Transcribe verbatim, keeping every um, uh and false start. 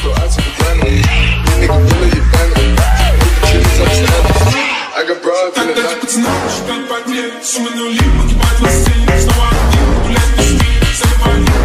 so I took a granted. Nigga, really, you bandit. Make the chitties upstanders. I got broad in the night. Пятнадцать лет, сумма нули, погибать на сцене. Снова один, гулять без стиль, забывать.